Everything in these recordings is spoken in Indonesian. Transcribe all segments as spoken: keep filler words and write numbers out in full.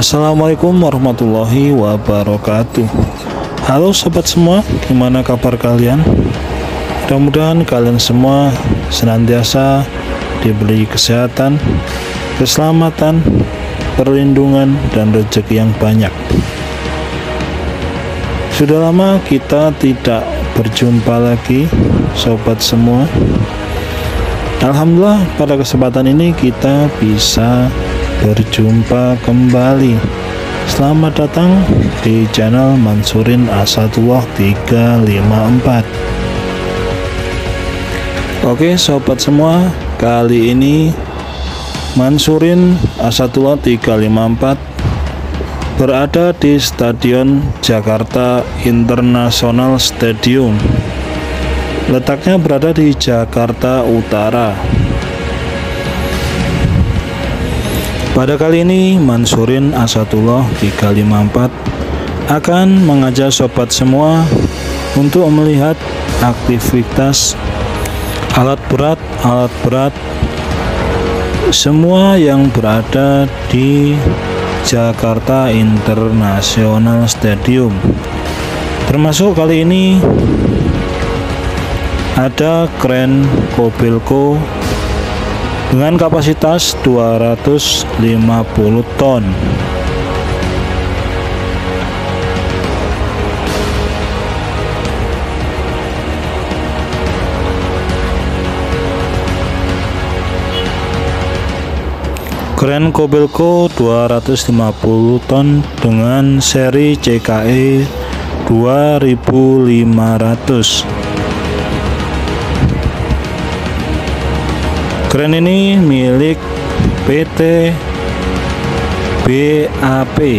Assalamualaikum warahmatullahi wabarakatuh. Halo sobat semua, gimana kabar kalian? Mudah-mudahan kalian semua senantiasa diberi kesehatan, keselamatan, perlindungan, dan rezeki yang banyak. Sudah lama kita tidak berjumpa lagi sobat semua. Alhamdulillah pada kesempatan ini kita bisa berjumpa kembali. Selamat datang di channel Mansurin Asatullah tiga lima empat. Oke sobat semua, kali ini Mansurin Asatullah tiga lima empat berada di Stadion Jakarta International Stadium. Letaknya berada di Jakarta Utara. Pada kali ini Mansurin Asatullah tiga lima empat akan mengajak sobat semua untuk melihat aktivitas alat berat alat berat semua yang berada di Jakarta International Stadium. Termasuk kali ini ada kren Kobelco dengan kapasitas dua ratus lima puluh ton. Kren Kobelco dua ratus lima puluh ton dengan seri C K E dua ribu lima ratus. Kren ini milik P T B A P.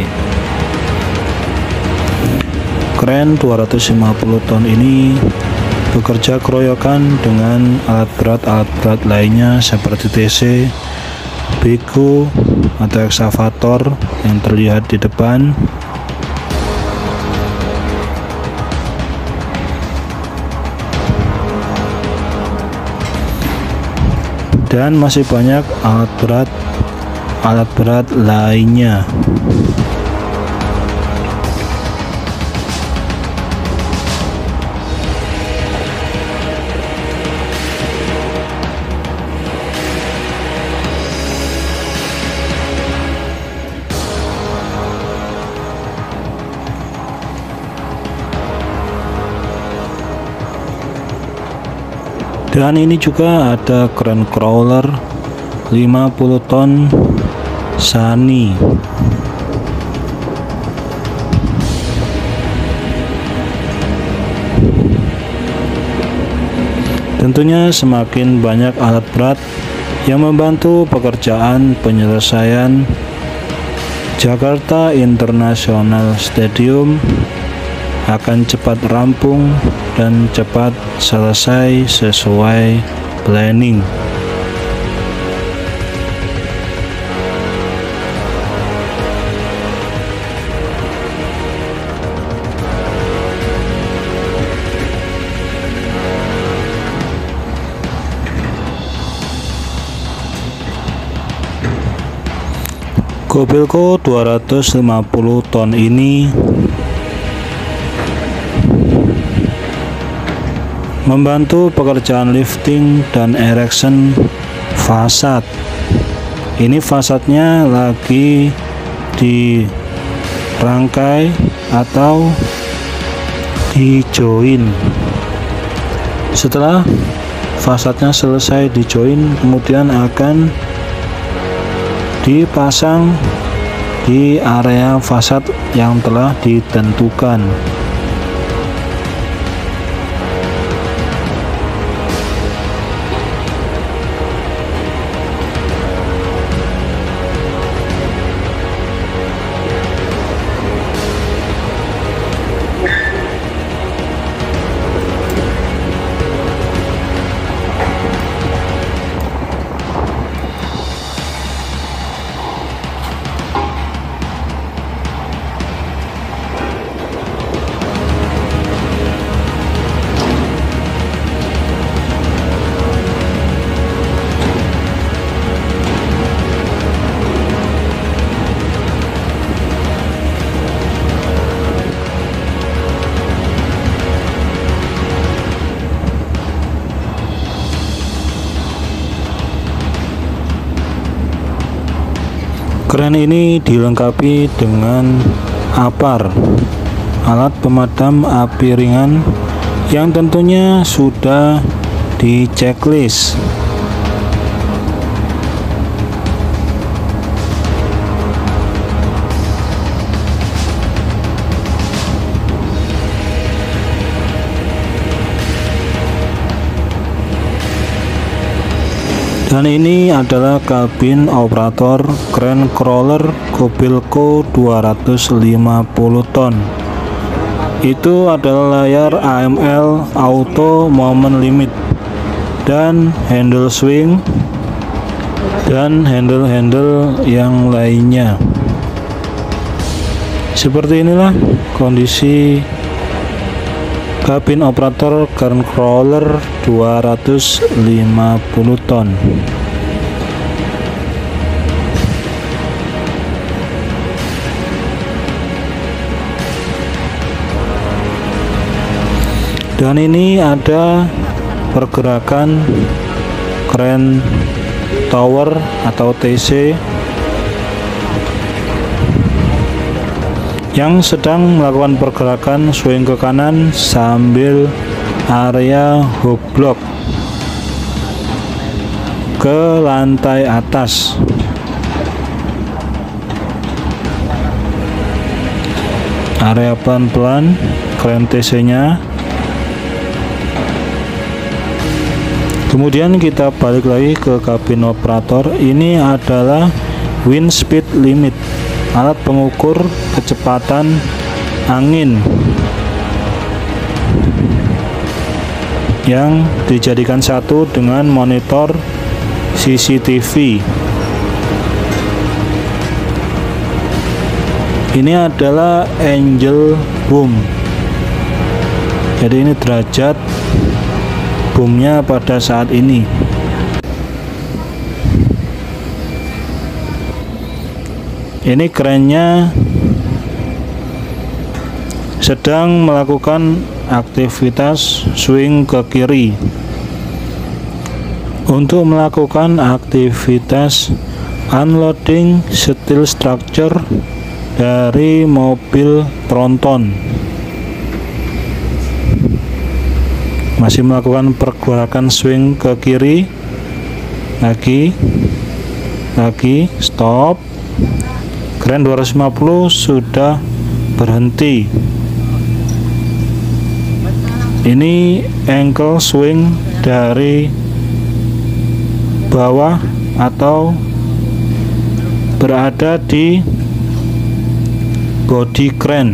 Kren dua ratus lima puluh ton ini bekerja keroyokan dengan alat berat-alat berat lainnya seperti T C, beko atau eksavator yang terlihat di depan, dan masih banyak alat berat alat berat lainnya. Dan ini juga ada kren crawler lima puluh ton Sani. Tentunya semakin banyak alat berat yang membantu pekerjaan penyelesaian Jakarta International Stadium akan cepat rampung dan cepat selesai sesuai planning. Kobelco dua ratus lima puluh ton ini membantu pekerjaan lifting dan erection fasad. Ini fasadnya lagi dirangkai atau di join. Setelah fasadnya selesai di join, kemudian akan dipasang di area fasad yang telah ditentukan. Kren ini dilengkapi dengan apar, alat pemadam api ringan yang tentunya sudah di checklist. Dan ini adalah kabin operator kren crawler Kobelco dua ratus lima puluh ton. Itu adalah layar A M L auto moment limit dan handle swing dan handle-handle yang lainnya. Seperti inilah kondisi kabin operator kren crawler dua ratus lima puluh ton. Dan ini ada pergerakan kren tower atau T C yang sedang melakukan pergerakan swing ke kanan sambil area hook block ke lantai atas. Area pelan-pelan kren T C nya. Kemudian kita balik lagi ke kabin operator. Ini adalah wind speed limit, alat pengukur kecepatan angin yang dijadikan satu dengan monitor C C T V. Ini adalah angel boom, jadi ini derajat boomnya pada saat ini. Ini kerennya sedang melakukan aktivitas swing ke kiri untuk melakukan aktivitas unloading steel structure dari mobil tronton. Masih melakukan pergerakan swing ke kiri, lagi lagi stop. Kren dua ratus lima puluh sudah berhenti. Ini ankle swing dari bawah atau berada di bodi kren.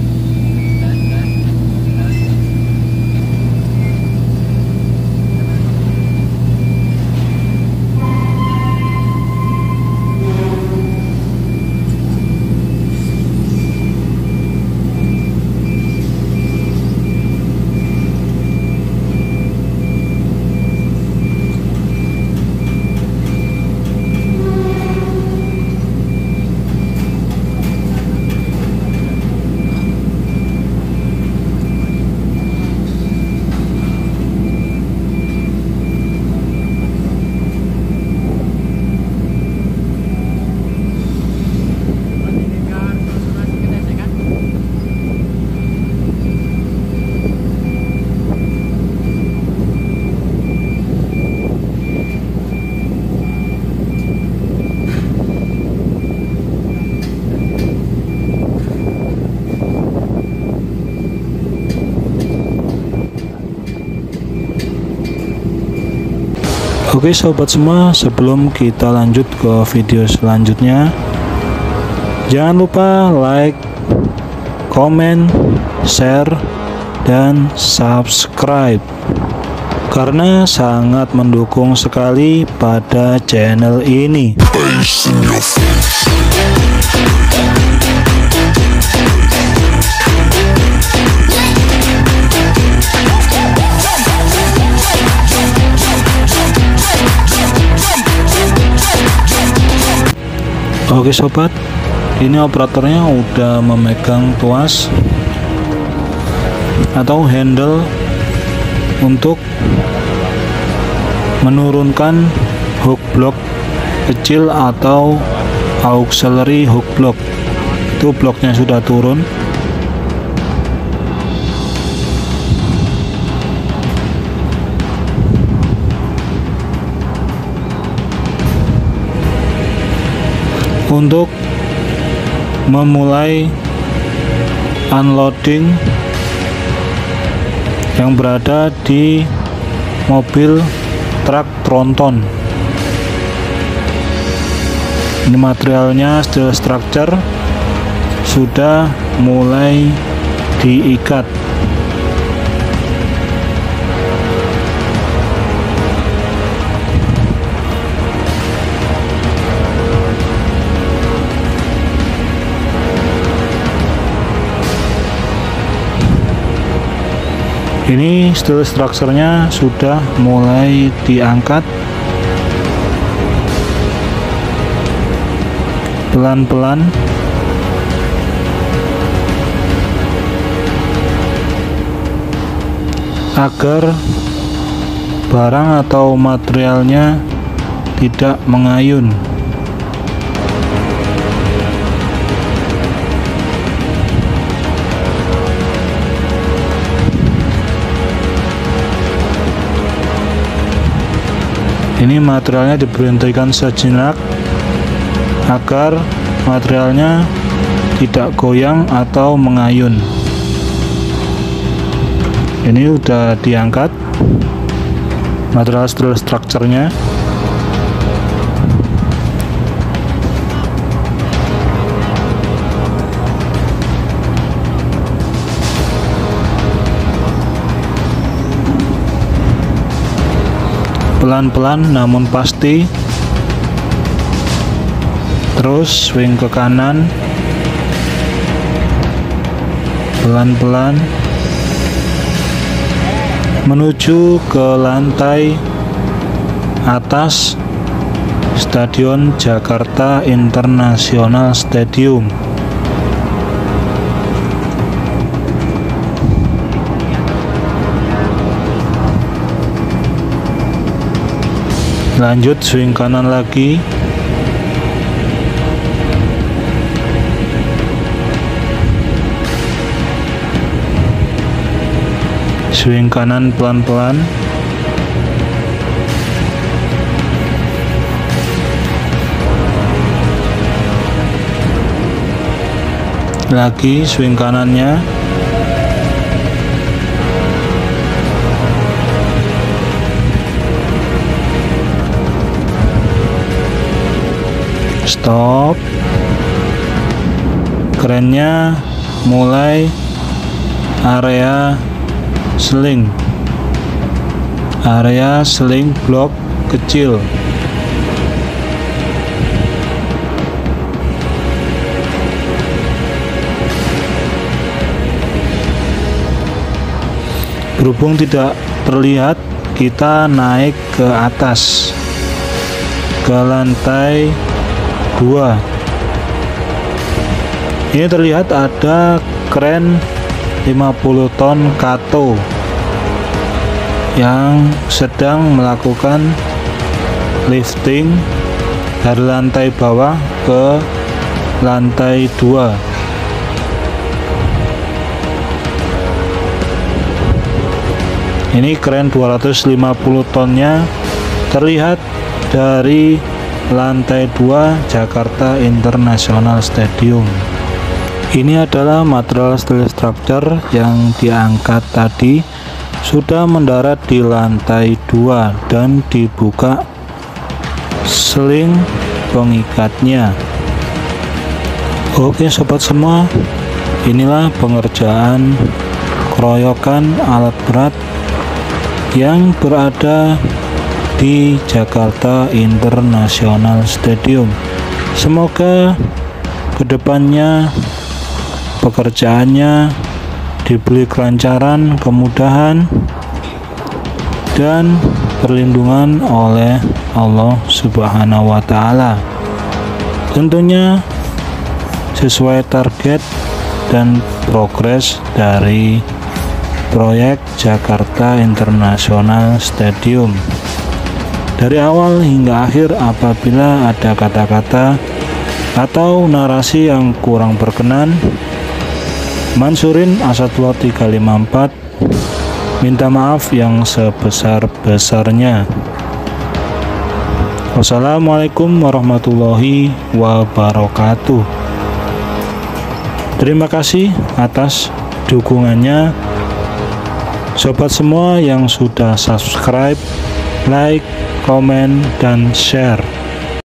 Oke sobat semua, sebelum kita lanjut ke video selanjutnya, jangan lupa like, komen, share, dan subscribe karena sangat mendukung sekali pada channel ini. Oke sobat, ini operatornya udah memegang tuas atau handle untuk menurunkan hook block kecil atau auxiliary hook block. Itu bloknya sudah turun. Untuk memulai unloading yang berada di mobil truk tronton. Ini materialnya steel structure sudah mulai diikat. Ini steel structure-nya sudah mulai diangkat pelan-pelan. Agar barang atau materialnya tidak mengayun. Ini materialnya diberhentikan sejenak agar materialnya tidak goyang atau mengayun. Ini udah diangkat material steel structure-nya. Pelan-pelan namun pasti. Terus swing ke kanan, pelan-pelan menuju ke lantai atas Stadion Jakarta International Stadium. Lanjut swing kanan lagi. Swing kanan pelan-pelan. Lagi swing kanannya. Stop. Kerennya mulai area sling, area sling blok kecil. Berhubung tidak terlihat, kita naik ke atas ke lantai dua. Ini terlihat ada kren lima puluh ton kato yang sedang melakukan lifting dari lantai bawah ke lantai dua. Ini kren dua ratus lima puluh tonnya terlihat dari lantai dua Jakarta International Stadium. Ini adalah material steel structure yang diangkat tadi, sudah mendarat di lantai dua dan dibuka sling pengikatnya. Oke sobat semua, inilah pengerjaan keroyokan alat berat yang berada di Jakarta International Stadium. Semoga kedepannya pekerjaannya diberi kelancaran, kemudahan, dan perlindungan oleh Allah Subhanahu wa Ta'ala. Tentunya sesuai target dan progres dari proyek Jakarta International Stadium. Dari awal hingga akhir, apabila ada kata-kata atau narasi yang kurang berkenan, Mansurin Asadullah tiga lima empat minta maaf yang sebesar-besarnya. Wassalamualaikum warahmatullahi wabarakatuh. Terima kasih atas dukungannya sobat semua yang sudah subscribe, like, komen, dan share.